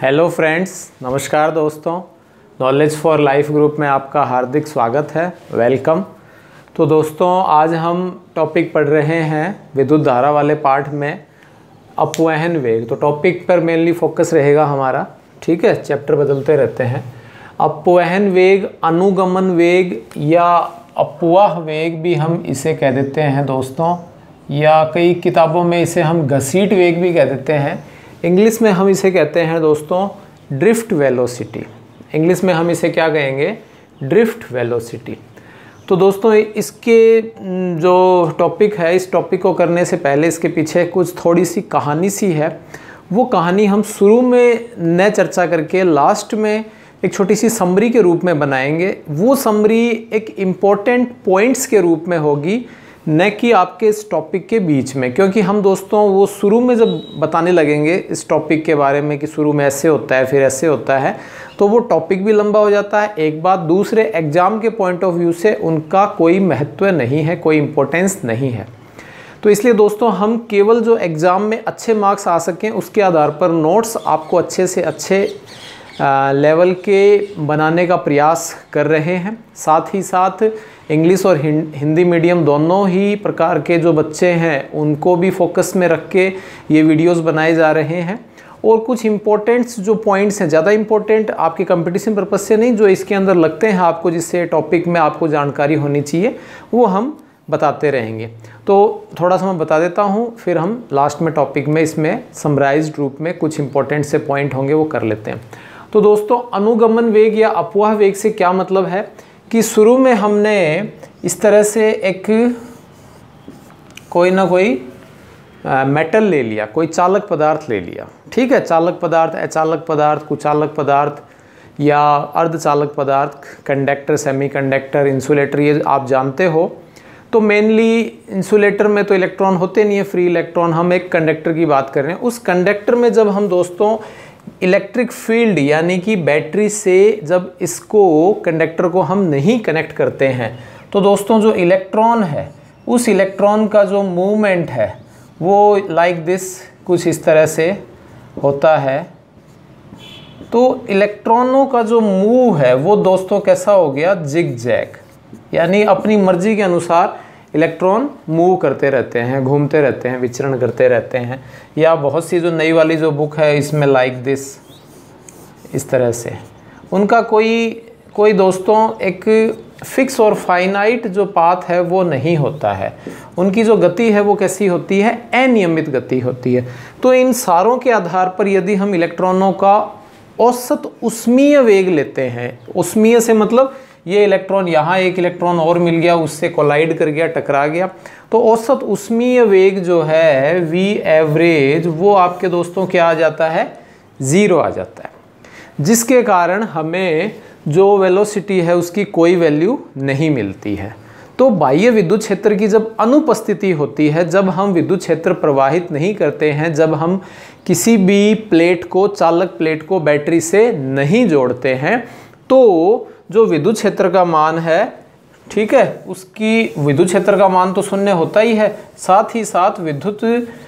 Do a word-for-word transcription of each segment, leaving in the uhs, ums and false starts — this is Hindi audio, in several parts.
हेलो फ्रेंड्स, नमस्कार दोस्तों। नॉलेज फॉर लाइफ ग्रुप में आपका हार्दिक स्वागत है, वेलकम। तो दोस्तों, आज हम टॉपिक पढ़ रहे हैं विद्युत धारा वाले पार्ट में अपवहन वेग। तो टॉपिक पर मेनली फोकस रहेगा हमारा, ठीक है। चैप्टर बदलते रहते हैं। अपवहन वेग, अनुगमन वेग या अपवाह वेग भी हम इसे कह देते हैं दोस्तों, या कई किताबों में इसे हम घसीट वेग भी कह देते हैं। इंग्लिश में हम इसे कहते हैं दोस्तों ड्रिफ्ट वेलोसिटी। इंग्लिश में हम इसे क्या कहेंगे? Drift velocity. तो दोस्तों, इसके जो टॉपिक है, इस टॉपिक को करने से पहले इसके पीछे कुछ थोड़ी सी कहानी सी है। वो कहानी हम शुरू में न चर्चा करके लास्ट में एक छोटी सी समरी के रूप में बनाएंगे। वो समरी एक इम्पोर्टेंट पॉइंट्स के रूप में होगी, न कि आपके इस टॉपिक के बीच में, क्योंकि हम दोस्तों वो शुरू में जब बताने लगेंगे इस टॉपिक के बारे में कि शुरू में ऐसे होता है फिर ऐसे होता है, तो वो टॉपिक भी लंबा हो जाता है। एक बात, दूसरे एग्ज़ाम के पॉइंट ऑफ व्यू से उनका कोई महत्व नहीं है, कोई इम्पोर्टेंस नहीं है। तो इसलिए दोस्तों, हम केवल जो एग्ज़ाम में अच्छे मार्क्स आ सकें उसके आधार पर नोट्स आपको अच्छे से अच्छे लेवल के बनाने का प्रयास कर रहे हैं। साथ ही साथ इंग्लिश और हिंदी मीडियम दोनों ही प्रकार के जो बच्चे हैं उनको भी फोकस में रख के ये वीडियोस बनाए जा रहे हैं। और कुछ इम्पोर्टेंट्स जो पॉइंट्स हैं, ज़्यादा इम्पोर्टेंट आपके कंपटीशन पर्पज से नहीं, जो इसके अंदर लगते हैं आपको, जिससे टॉपिक में आपको जानकारी होनी चाहिए, वो हम बताते रहेंगे। तो थोड़ा सा मैं बता देता हूँ, फिर हम लास्ट में टॉपिक में इसमें समराइज्ड रूप में कुछ इंपॉर्टेंट से पॉइंट होंगे वो कर लेते हैं। तो दोस्तों, अनुगमन वेग या अपवाह वेग से क्या मतलब है कि शुरू में हमने इस तरह से एक कोई ना कोई आ, मेटल ले लिया, कोई चालक पदार्थ ले लिया, ठीक है। चालक पदार्थ, अचालक पदार्थ, कुचालक पदार्थ या अर्धचालक पदार्थ, कंडक्टर, सेमीकंडक्टर, इंसुलेटर, ये आप जानते हो। तो मेनली इंसुलेटर में तो इलेक्ट्रॉन होते नहीं है, फ्री इलेक्ट्रॉन। हम एक कंडक्टर की बात कर रहे हैं। उस कंडक्टर में जब हम दोस्तों इलेक्ट्रिक फील्ड यानी कि बैटरी से जब इसको कंडक्टर को हम नहीं कनेक्ट करते हैं, तो दोस्तों जो इलेक्ट्रॉन है, उस इलेक्ट्रॉन का जो मूवमेंट है वो लाइक दिस कुछ इस तरह से होता है। तो इलेक्ट्रॉनों का जो मूव है वो दोस्तों कैसा हो गया? जिग जैग, यानी अपनी मर्जी के अनुसार इलेक्ट्रॉन मूव करते रहते हैं, घूमते रहते हैं, विचरण करते रहते हैं। या बहुत सी जो नई वाली जो बुक है इसमें लाइक दिस इस तरह से, उनका कोई कोई दोस्तों एक फिक्स और फाइनाइट जो पाथ है वो नहीं होता है। उनकी जो गति है वो कैसी होती है? अनियमित गति होती है। तो इन सारों के आधार पर यदि हम इलेक्ट्रॉनों का औसत ऊष्मीय वेग लेते हैं, ऊष्मीय से मतलब ये इलेक्ट्रॉन, यहाँ एक इलेक्ट्रॉन और मिल गया, उससे कोलाइड कर गया, टकरा गया, तो औसत ऊष्मीय वेग जो है वी एवरेज, वो आपके दोस्तों क्या आ जाता है? ज़ीरो आ जाता है। जिसके कारण हमें जो वेलोसिटी है उसकी कोई वैल्यू नहीं मिलती है। तो बाह्य विद्युत क्षेत्र की जब अनुपस्थिति होती है, जब हम विद्युत क्षेत्र प्रवाहित नहीं करते हैं, जब हम किसी भी प्लेट को, चालक प्लेट को बैटरी से नहीं जोड़ते हैं, तो जो विद्युत क्षेत्र का मान है, ठीक है, उसकी विद्युत क्षेत्र का मान तो शून्य होता ही है, साथ ही साथ विद्युत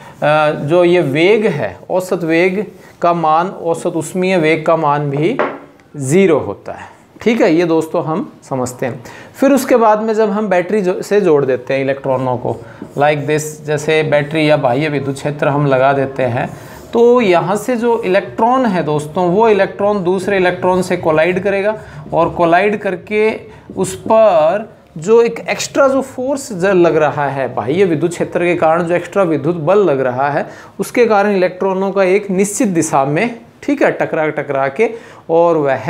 जो ये वेग है, औसत वेग का मान, औसत ऊष्मीय वेग का मान भी ज़ीरो होता है, ठीक है। ये दोस्तों हम समझते हैं। फिर उसके बाद में जब हम बैटरी जो से जोड़ देते हैं इलेक्ट्रॉनों को लाइक दिस, जैसे बैटरी या बाह्य विद्युत क्षेत्र हम लगा देते हैं, तो यहाँ से जो इलेक्ट्रॉन है दोस्तों, वो इलेक्ट्रॉन दूसरे इलेक्ट्रॉन से कोलाइड करेगा, और कोलाइड करके उस पर जो एक एक्स्ट्रा जो फोर्स लग रहा है बाह्य विद्युत क्षेत्र के कारण, जो एक्स्ट्रा विद्युत बल लग रहा है, उसके कारण इलेक्ट्रॉनों का एक निश्चित दिशा में, ठीक है, टकरा टकरा के, और वह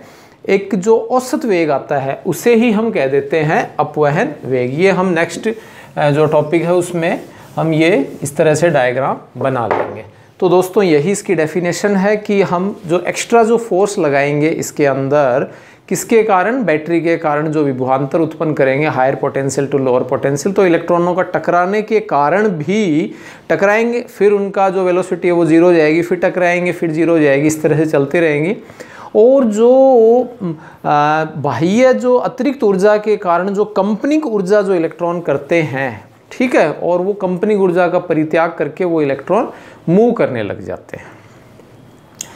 एक जो औसत वेग आता है उसे ही हम कह देते हैं अपवहन वेग। ये हम नेक्स्ट जो टॉपिक है उसमें हम ये इस तरह से डायग्राम बना लेंगे। तो दोस्तों, यही इसकी डेफिनेशन है कि हम जो एक्स्ट्रा जो फोर्स लगाएंगे इसके अंदर, किसके कारण? बैटरी के कारण जो विभवांतर उत्पन्न करेंगे, higher potential to lower potential, तो इलेक्ट्रॉनों का टकराने के कारण भी टकराएंगे, फिर उनका जो वेलोसिटी है वो जीरो हो जाएगी, फिर टकराएंगे, फिर जीरो हो जाएगी, इस तरह से चलती रहेंगी। और जो बाह्य जो अतिरिक्त ऊर्जा के कारण जो कंपनिक ऊर्जा जो इलेक्ट्रॉन करते हैं, ठीक है, और वो कंपनिक ऊर्जा का परित्याग करके वो इलेक्ट्रॉन मूव करने लग जाते हैं।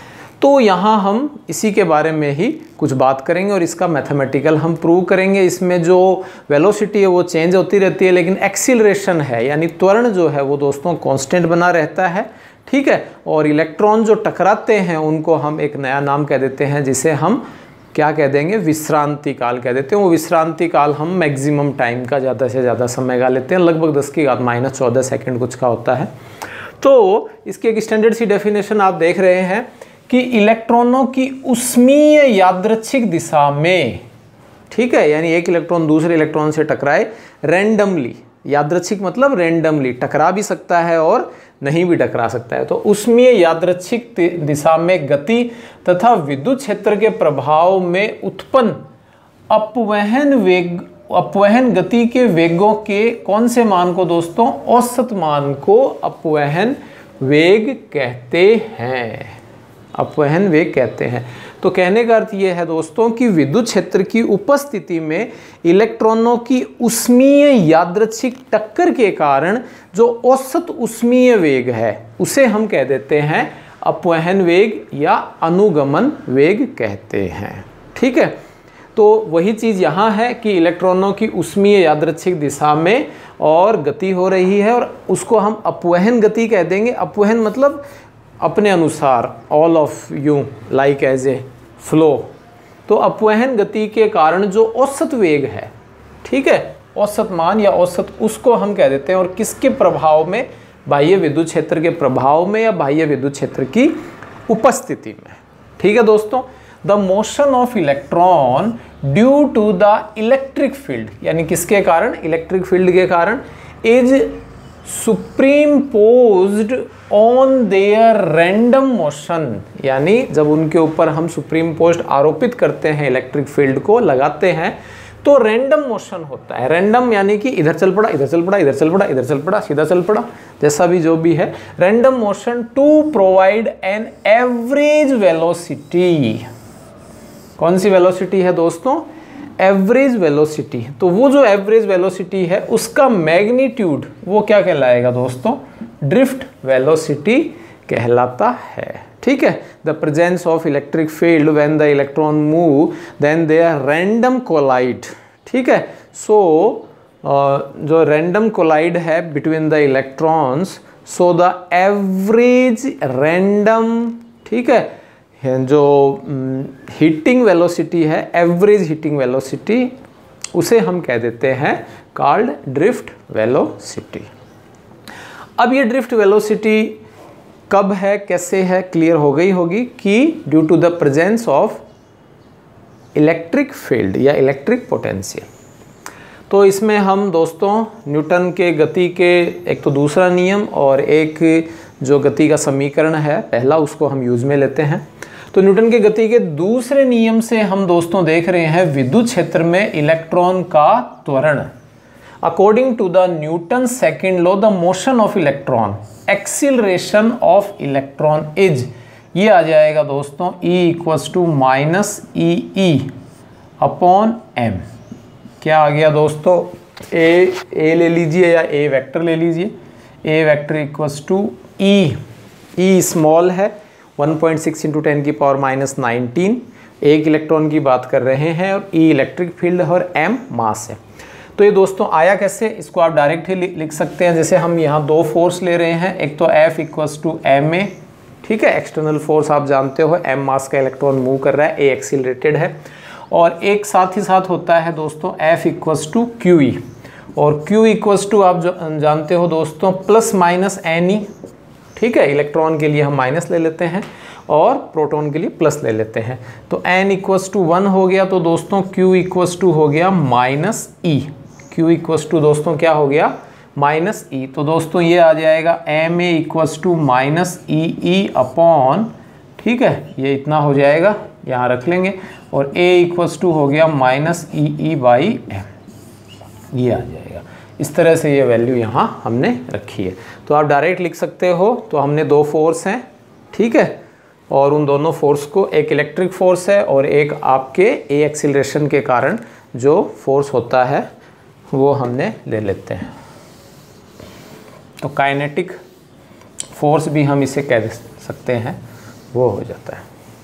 तो यहाँ हम इसी के बारे में ही कुछ बात करेंगे और इसका मैथमेटिकल हम प्रूव करेंगे। इसमें जो वेलोसिटी है वो चेंज होती रहती है, लेकिन एक्सीलरेशन है यानी त्वरण जो है वो दोस्तों कांस्टेंट बना रहता है, ठीक है। और इलेक्ट्रॉन जो टकराते हैं उनको हम एक नया नाम कह देते हैं, जिसे हम क्या कह देंगे, विश्रांति काल कह देते हैं। वो विश्रांति काल हम मैक्सिमम टाइम का ज़्यादा से ज़्यादा समय का लेते हैं, लगभग दस की घात माइनस चौदह सेकेंड कुछ का होता है। तो इसकी एक स्टैंडर्ड सी डेफिनेशन आप देख रहे हैं कि इलेक्ट्रॉनों की उष्मीय यादृच्छिक दिशा में, ठीक है, यानी एक इलेक्ट्रॉन दूसरे इलेक्ट्रॉन से टकराए रैंडमली, यादृच्छिक मतलब रैंडमली, टकरा भी सकता है और नहीं भी टकरा सकता है। तो उष्मीय यादृच्छिक दिशा में गति तथा विद्युत क्षेत्र के प्रभाव में उत्पन्न अपवहन वेग, अपवहन गति के वेगों के कौन से मान को दोस्तों, औसत मान को अपवहन वेग कहते हैं, अपवहन वेग कहते हैं। तो कहने का अर्थ यह है दोस्तों कि विद्युत क्षेत्र की उपस्थिति में इलेक्ट्रॉनों की उष्मीय यादृच्छिक टक्कर के कारण जो औसत उष्मीय वेग है उसे हम कह देते हैं अपवहन वेग या अनुगमन वेग कहते हैं, ठीक है। तो वही चीज़ यहाँ है कि इलेक्ट्रॉनों की उष्मीय यादृच्छिक दिशा में और गति हो रही है और उसको हम अपवहन गति कह देंगे। अपवहन मतलब अपने अनुसार, all of you like as a flow. तो अपवहन गति के कारण जो औसत वेग है, ठीक है, औसत मान या औसत, उसको हम कह देते हैं। और किसके प्रभाव में, बाह्य विद्युत क्षेत्र के प्रभाव में या बाह्य विद्युत क्षेत्र की उपस्थिति में, ठीक है दोस्तों। The motion of electron due to the electric field, यानी किसके कारण, इलेक्ट्रिक फील्ड के कारण, is superimposed on their random motion, यानी जब उनके ऊपर हम सुप्रीमपोज्ड आरोपित करते हैं, इलेक्ट्रिक फील्ड को लगाते हैं, तो रैंडम मोशन होता है। रैंडम यानी कि इधर चल पड़ा, इधर चल पड़ा, इधर चल पड़ा, इधर चल पड़ा, सीधा चल पड़ा, जैसा भी जो भी है, random motion to provide an average velocity. कौन सी वेलोसिटी है दोस्तों, एवरेज वेलोसिटी। तो वो जो एवरेज वेलोसिटी है उसका मैग्नीट्यूड वो क्या कहलाएगा दोस्तों, ड्रिफ्ट वेलोसिटी कहलाता है, ठीक है। The presence of electric field when the electron move then they are random collide, ठीक है। सो जो रैंडम कोलाइड है between the electrons, so the average random, ठीक है, जो हीटिंग वेलोसिटी है, एवरेज हीटिंग वेलोसिटी, उसे हम कह देते हैं कॉल्ड ड्रिफ्ट वेलोसिटी। अब ये ड्रिफ्ट वेलोसिटी कब है, कैसे है, क्लियर हो गई होगी कि due to the presence of electric field या इलेक्ट्रिक पोटेंशियल। तो इसमें हम दोस्तों न्यूटन के गति के एक तो दूसरा नियम और एक जो गति का समीकरण है पहला, उसको हम यूज में लेते हैं। तो न्यूटन के गति के दूसरे नियम से हम दोस्तों देख रहे हैं विद्युत क्षेत्र में इलेक्ट्रॉन का त्वरण। According to the Newton second law, the motion of electron, acceleration of electron is, ये आ जाएगा दोस्तों E equals to minus E E upon M. क्या आ गया दोस्तों, ए ए ले लीजिए या ए वेक्टर ले लीजिए, A vector equals to E, E small है, one point six into ten की पावर माइनस नाइनटीन, एक इलेक्ट्रॉन की बात कर रहे हैं, और ई इलेक्ट्रिक फील्ड है और एम मास है। तो ये दोस्तों आया कैसे, इसको आप डायरेक्ट ही लिख सकते हैं। जैसे हम यहाँ दो फोर्स ले रहे हैं, एक तो F equals to M A, ठीक है, एक्सटर्नल फोर्स आप जानते हो, एम मास का इलेक्ट्रॉन मूव कर रहा है, ए एक्सीलरेटेड है, और एक साथ ही साथ होता है दोस्तों F equals to Q E, और Q इक्वल्स टू आप जानते हो दोस्तों प्लस माइनस एन ई, ठीक है, इलेक्ट्रॉन के लिए हम माइनस ले लेते हैं और प्रोटॉन के लिए प्लस ले लेते हैं। तो n इक्वल्स टू वन हो गया, तो दोस्तों Q इक्वल्स टू हो गया minus E, Q equals to दोस्तों क्या हो गया, माइनस ई। तो दोस्तों ये आ जाएगा M A equals to minus E E upon, ठीक है, ये इतना हो जाएगा, यहाँ रख लेंगे, और A इक्वल्स टू हो गया minus E E by M, ये आ जाएगा। इस तरह से ये वैल्यू यहाँ हमने रखी है। तो आप डायरेक्ट लिख सकते हो, तो हमने दो फोर्स हैं, ठीक है, और उन दोनों फोर्स को, एक इलेक्ट्रिक फोर्स है और एक आपके ए एक्सीलरेशन के कारण जो फोर्स होता है वो हमने ले लेते हैं। तो काइनेटिक फोर्स भी हम इसे कह सकते हैं, वो हो जाता है।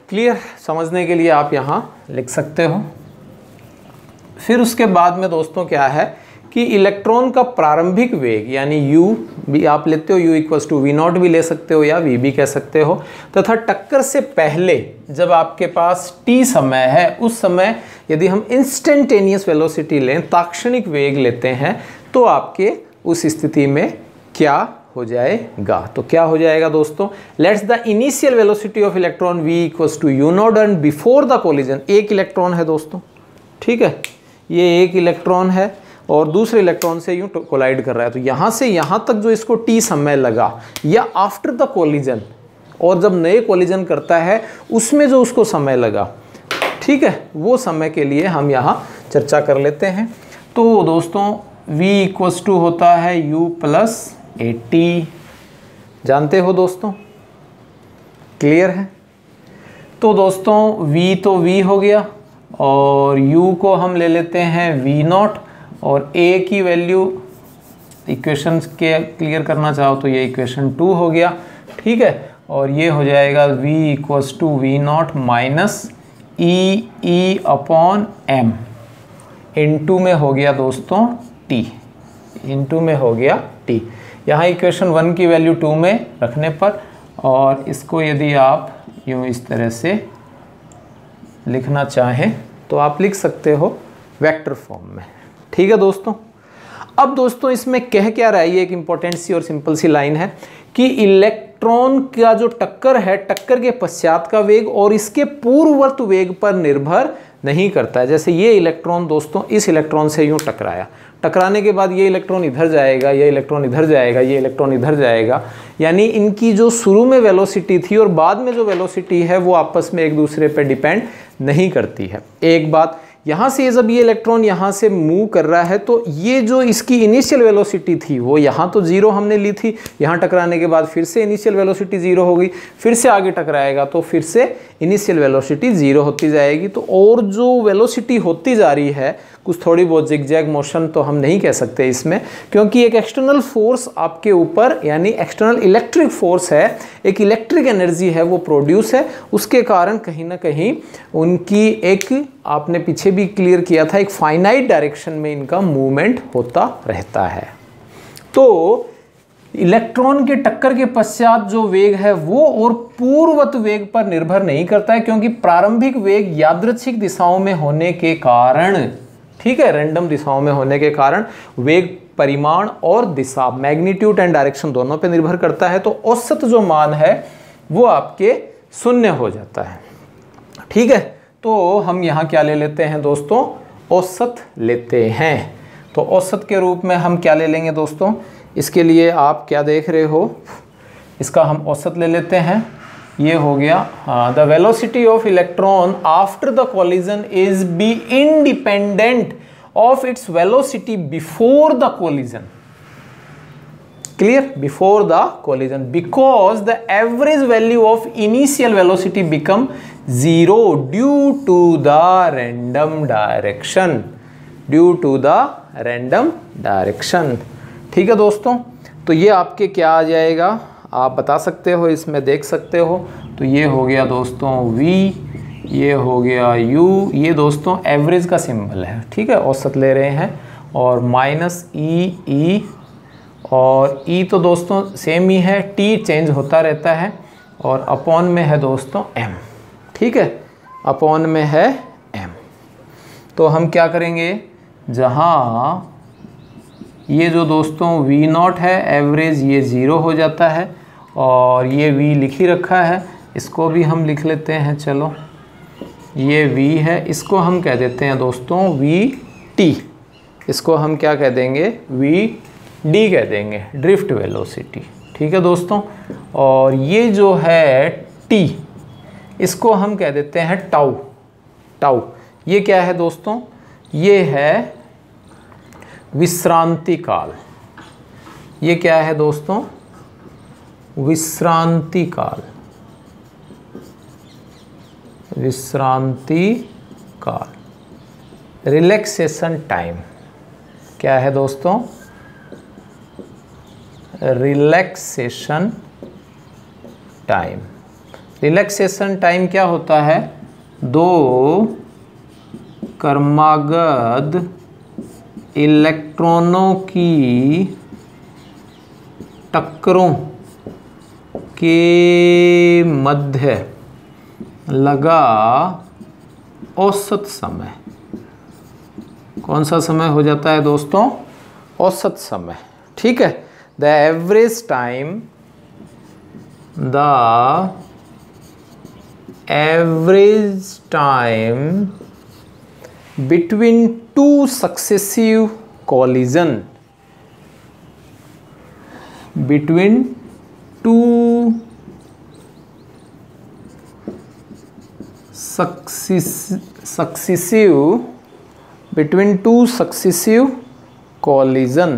क्लियर, समझने के लिए आप यहाँ लिख सकते हो। फिर उसके बाद में दोस्तों क्या है कि इलेक्ट्रॉन का प्रारंभिक वेग यानी u भी आप लेते हो, u equals to V naught भी ले सकते हो या v भी कह सकते हो, तथा टक्कर से पहले जब आपके पास t समय है उस समय यदि हम इंस्टेंटेनियस वेलोसिटी लें, ताक्षणिक वेग लेते हैं, तो आपके उस स्थिति में क्या हो जाएगा। तो क्या हो जाएगा दोस्तों, let's the initial velocity of electron v equals to U naught and before the collision. एक इलेक्ट्रॉन है दोस्तों, ठीक है, ये एक इलेक्ट्रॉन है और दूसरे इलेक्ट्रॉन से यूं कोलाइड कर रहा है, तो यहाँ से यहाँ तक जो इसको टी समय लगा, या आफ्टर द कोलिजन, और जब नए कोलिजन करता है उसमें जो उसको समय लगा, ठीक है, वो समय के लिए हम यहाँ चर्चा कर लेते हैं। तो दोस्तों v इक्वल्स टू होता है u प्लस ए टी, जानते हो दोस्तों, क्लियर है। तो दोस्तों v तो v हो गया और u को हम ले लेते हैं v नॉट, और a की वैल्यू इक्वेशन के क्लियर करना चाहो तो ये इक्वेशन टू हो गया, ठीक है, और ये हो जाएगा v equals to V naught minus E E upon M, into में हो गया दोस्तों t, इनटू में हो गया t। यहाँ इक्वेशन वन की वैल्यू टू में रखने पर, और इसको यदि आप यूँ इस तरह से लिखना चाहें तो आप लिख सकते हो वेक्टर फॉर्म में, ठीक है दोस्तों। अब दोस्तों इसमें कह क्या रहा है, ये एक इंपॉर्टेंट सी और सिंपल सी लाइन है कि इलेक्ट्रॉन का जो टक्कर है, टक्कर के पश्चात का वेग और इसके पूर्ववर्त वेग पर निर्भर नहीं करता है। जैसे ये इलेक्ट्रॉन दोस्तों इस इलेक्ट्रॉन से यूं टकराया, टकराने के बाद ये इलेक्ट्रॉन इधर जाएगा, ये इलेक्ट्रॉन इधर जाएगा, ये इलेक्ट्रॉन इधर जाएगा, यानी इनकी जो शुरू में वेलोसिटी थी और बाद में जो वेलोसिटी है वो आपस में एक दूसरे पर डिपेंड नहीं करती है। एक बात, यहाँ से जब ये इलेक्ट्रॉन यहाँ से मूव कर रहा है तो ये जो इसकी इनिशियल वेलोसिटी थी वो यहाँ तो जीरो हमने ली थी, यहाँ टकराने के बाद फिर से इनिशियल वेलोसिटी जीरो हो गई, फिर से आगे टकराएगा तो फिर से इनिशियल वेलोसिटी जीरो होती जाएगी। तो और जो वेलोसिटी होती जा रही है, कुछ थोड़ी बहुत जिगजैग मोशन तो हम नहीं कह सकते इसमें, क्योंकि एक एक्सटर्नल फोर्स आपके ऊपर यानी एक्सटर्नल इलेक्ट्रिक फोर्स है, एक इलेक्ट्रिक एनर्जी है वो प्रोड्यूस है, उसके कारण कहीं ना कहीं उनकी एक, आपने पीछे भी क्लियर किया था, एक फाइनाइट डायरेक्शन में इनका मूवमेंट होता रहता है। तो इलेक्ट्रॉन के टक्कर के पश्चात जो वेग है वो और पूर्ववत वेग पर निर्भर नहीं करता है, क्योंकि प्रारंभिक वेग यादृच्छिक दिशाओं में होने के कारण, ठीक है, रैंडम दिशाओं में होने के कारण वेग परिमाण और दिशा, मैग्नीट्यूड एंड डायरेक्शन दोनों पे निर्भर करता है। तो औसत जो मान है वो आपके शून्य हो जाता है, ठीक है। तो हम यहाँ क्या ले लेते हैं दोस्तों, औसत लेते हैं। तो औसत के रूप में हम क्या ले लेंगे दोस्तों, इसके लिए आप क्या देख रहे हो, इसका हम औसत ले लेते हैं। ये हो गया the velocity of electron after the collision is be independent of its velocity before the collision, clear, before the collision, because the average value of initial velocity become zero due to the random direction, due to the random direction, ठीक है दोस्तों। तो ये आपके क्या आ जाएगा, आप बता सकते हो, इसमें देख सकते हो। तो ये हो गया दोस्तों v, ये हो गया u, ये दोस्तों एवरेज का सिंबल है, ठीक है, औसत ले रहे हैं, और माइनस ई ई, और ई तो दोस्तों सेम ही है, t चेंज होता रहता है, और अपॉन में है दोस्तों m, ठीक है, अपॉन में है m। तो हम क्या करेंगे, जहाँ ये जो दोस्तों v नॉट है एवरेज, ये ज़ीरो हो जाता है, और ये v लिख ही रखा है, इसको भी हम लिख लेते हैं, चलो ये v है, इसको हम कह देते हैं दोस्तों vt, इसको हम क्या कह देंगे, vd कह देंगे, ड्रिफ्ट वेलोसिटी, ठीक है दोस्तों। और ये जो है t, इसको हम कह देते हैं टाउ, टाउ ये क्या है दोस्तों, ये है विश्रांति काल, ये क्या है दोस्तों, विश्रांति काल, विश्रांति काल, रिलैक्सेशन टाइम, क्या है दोस्तों, रिलैक्सेशन टाइम, रिलैक्सेशन टाइम क्या होता है? दो क्रमागत इलेक्ट्रॉनों की टक्करों के मध्य लगा औसत समय। कौन सा समय हो जाता है दोस्तों? औसत समय। ठीक है, the average time, the average time between two successive collision, between two successive between two successive collision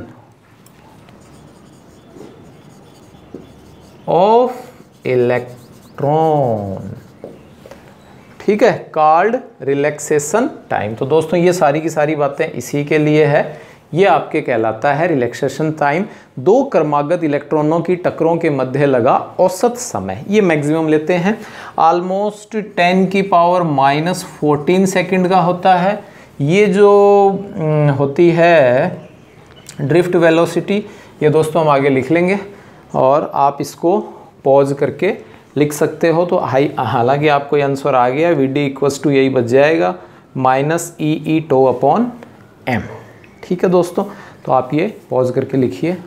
of electron, ठीक है, कॉल्ड रिलैक्सेशन टाइम। तो दोस्तों ये सारी की सारी बातें इसी के लिए है, ये आपके कहलाता है रिलैक्सेशन टाइम। दो क्रमागत इलेक्ट्रॉनों की टक्करों के मध्य लगा औसत समय, ये मैक्सिमम लेते हैं। ऑलमोस्ट टेन की पावर माइनस फोर्टीन सेकेंड का होता है। ये जो होती है ड्रिफ्ट वेलोसिटी, ये दोस्तों हम आगे लिख लेंगे और आप इसको पॉज करके लिख सकते हो। तो हाई हालांकि आपको ये आंसर आ गया, वी डी इक्वल्स टू यही बच जाएगा minus E E tau upon M. ठीक है दोस्तों, तो आप ये पॉज करके लिखिए।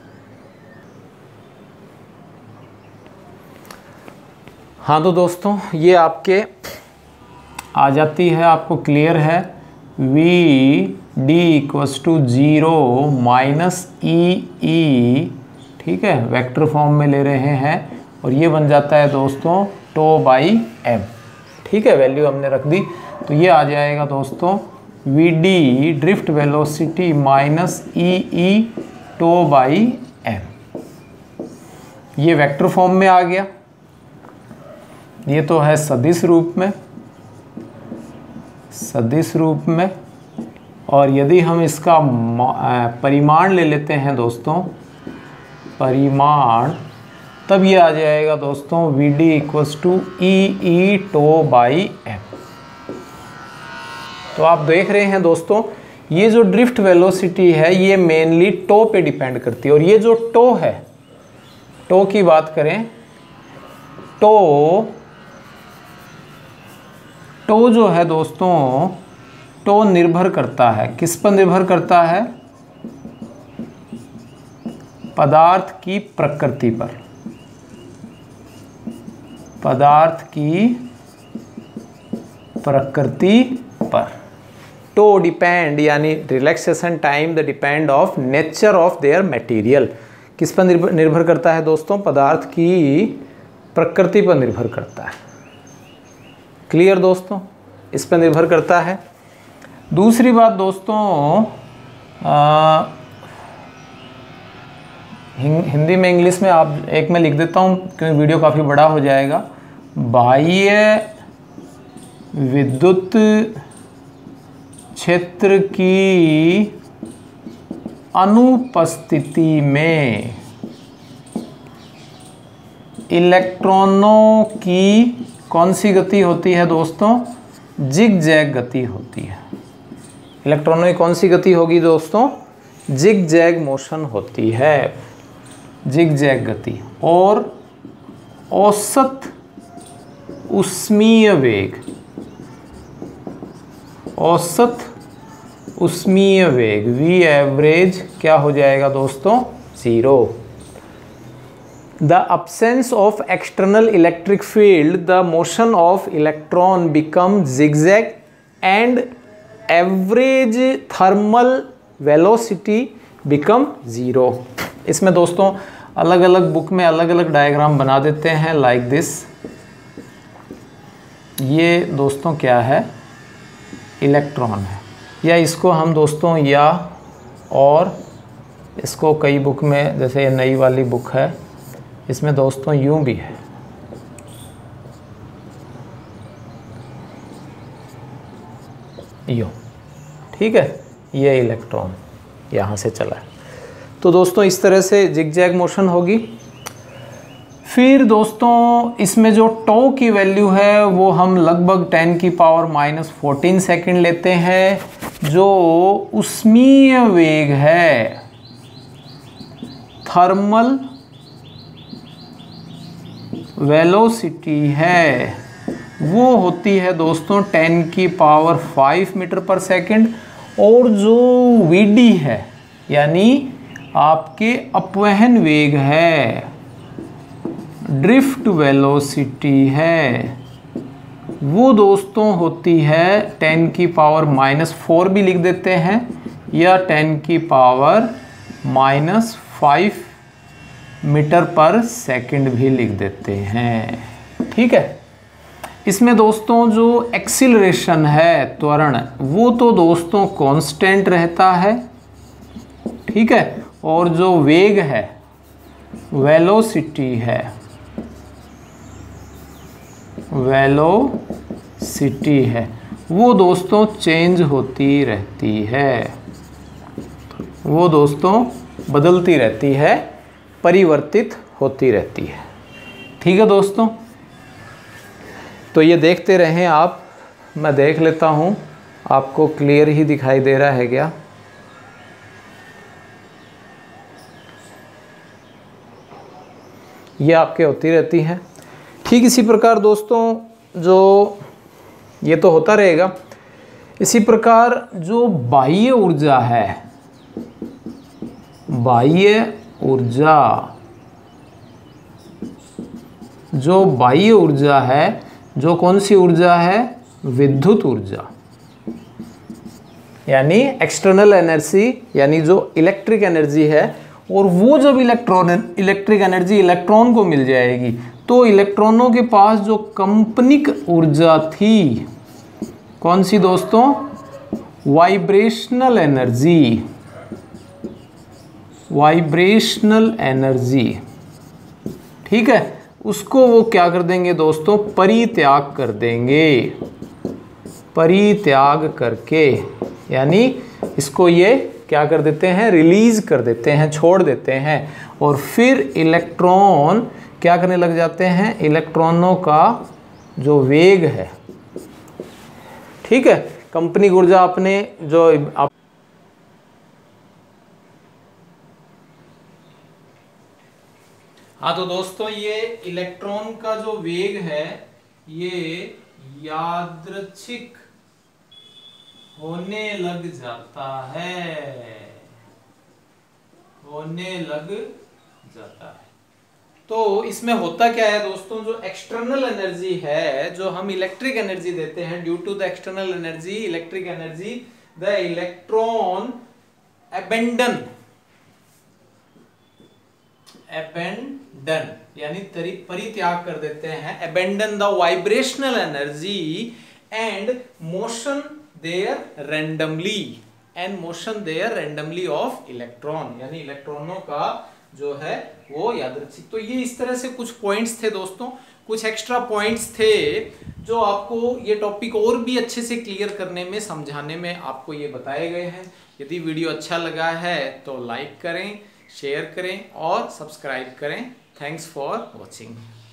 हाँ तो दोस्तों ये आपके आ जाती है, आपको क्लियर है, V D equals to zero minus E E, ठीक है, वेक्टर फॉर्म में ले रहे हैं और ये बन जाता है दोस्तों टो बाई एम। ठीक है, वैल्यू हमने रख दी, तो ये आ जाएगा दोस्तों V D drift velocity minus E E tau by M. ये वेक्टर फॉर्म में आ गया, ये तो है सदिश रूप में, सदिश रूप में। और यदि हम इसका परिमाण ले लेते हैं दोस्तों, परिमाण, तब ये आ जाएगा दोस्तों V D equals to E E tau by M. तो आप देख रहे हैं दोस्तों, ये जो ड्रिफ्ट वेलोसिटी है ये मेनली टो पे डिपेंड करती है। और ये जो टो है, टो की बात करें, टो टो जो है दोस्तों, टो निर्भर करता है, किस पर निर्भर करता है? पदार्थ की प्रकृति पर, पदार्थ की प्रकृति पर। टो डिपेंड, यानी relaxation time the depend of nature of their material. किस पर निर्भर निर्भर करता है दोस्तों? पदार्थ की प्रकृति पर निर्भर करता है। क्लियर दोस्तों, इस पर निर्भर करता है। दूसरी बात दोस्तों, आ, हिंदी में इंग्लिश में आप एक में लिख देता हूँ क्योंकि वीडियो काफ़ी बड़ा हो जाएगा। बाह्य विद्युत क्षेत्र की अनुपस्थिति में इलेक्ट्रॉनों की कौन सी गति होती है दोस्तों? जिग जैग गति होती है। इलेक्ट्रॉनों की कौन सी गति होगी दोस्तों? जिग जैग मोशन होती है, जिग जैग गति। और औसत ऊष्मीय वेग, औसत ऊष्मीय वेग वी एवरेज क्या हो जाएगा दोस्तों? Zero. The absence of external electric field, the motion of electron becomes zigzag and average thermal velocity become zero। इसमें दोस्तों अलग अलग बुक में अलग अलग डायग्राम बना देते हैं लाइक दिस। ये दोस्तों क्या है? इलेक्ट्रॉन है, या इसको हम दोस्तों, या और इसको कई बुक में, जैसे ये नई वाली बुक है, इसमें दोस्तों यूं भी है, यूं, ठीक है, ये इलेक्ट्रॉन यहाँ से चला है। तो दोस्तों इस तरह से जिगजैग मोशन होगी। फिर दोस्तों इसमें जो टो की वैल्यू है वो हम लगभग टेन की पावर माइनस फोर्टीन सेकेंड लेते हैं, जो उष्मीय वेग है, थर्मल वेलोसिटी है, वो होती है दोस्तों टेन की पावर फाइव मीटर पर सेकेंड। और जो वीडी है यानी आपके अपवहन वेग है, ड्रिफ्ट वेलोसिटी है, वो दोस्तों होती है टेन की पावर माइनस फोर भी लिख देते हैं, या टेन की पावर माइनस फाइव मीटर पर सेकंड भी लिख देते हैं। ठीक है। इसमें दोस्तों जो एक्सीलरेशन है, त्वरण, वो तो दोस्तों कांस्टेंट रहता है। ठीक है। और जो वेग है, वेलोसिटी है, वेलोसिटी है, वो दोस्तों चेंज होती रहती है, वो दोस्तों बदलती रहती है, परिवर्तित होती रहती है। ठीक है दोस्तों, तो ये देखते रहें आप, मैं देख लेता हूँ आपको क्लियर ही दिखाई दे रहा है क्या। ये आपके होती रहती हैं। ठीक इसी प्रकार दोस्तों जो ये तो होता रहेगा, इसी प्रकार जो बाह्य ऊर्जा है, बाह्य ऊर्जा, जो बाह्य ऊर्जा है, जो कौन सी ऊर्जा है, विद्युत ऊर्जा, यानी एक्सटर्नल एनर्जी, यानी जो इलेक्ट्रिक एनर्जी है, और वो जब इलेक्ट्रॉन इलेक्ट्रिक एनर्जी इलेक्ट्रॉन को मिल जाएगी तो इलेक्ट्रॉनों के पास जो कंपनिक ऊर्जा थी, कौन सी दोस्तों, वाइब्रेशनल एनर्जी, वाइब्रेशनल एनर्जी, ठीक है, उसको वो क्या कर देंगे दोस्तों, परित्याग कर देंगे, परित्याग करके, यानी इसको ये क्या कर देते हैं, रिलीज कर देते हैं, छोड़ देते हैं, और फिर इलेक्ट्रॉन क्या करने लग जाते हैं, इलेक्ट्रॉनों का जो वेग है, ठीक है, कंपनी ऊर्जा अपने जो आप हाँ तो दोस्तों ये इलेक्ट्रॉन का जो वेग है ये यादृच्छिक होने लग जाता है, होने लग जाता है। तो इसमें होता क्या है दोस्तों, जो एक्सटर्नल एनर्जी है, जो हम इलेक्ट्रिक एनर्जी देते हैं, due to the external energy, electric energy, the electron abandon, abandon यानी परित्याग कर देते हैं, abandon the vibrational energy and motion their randomly, and motion their randomly of electron, यानी इलेक्ट्रॉनों का जो है वो यादृच्छिक। तो ये इस तरह से कुछ पॉइंट्स थे दोस्तों, कुछ एक्स्ट्रा पॉइंट्स थे जो आपको ये टॉपिक और भी अच्छे से क्लियर करने में, समझाने में आपको ये बताए गए हैं। यदि वीडियो अच्छा लगा है तो लाइक करें, शेयर करें और सब्सक्राइब करें। Thanks for watching.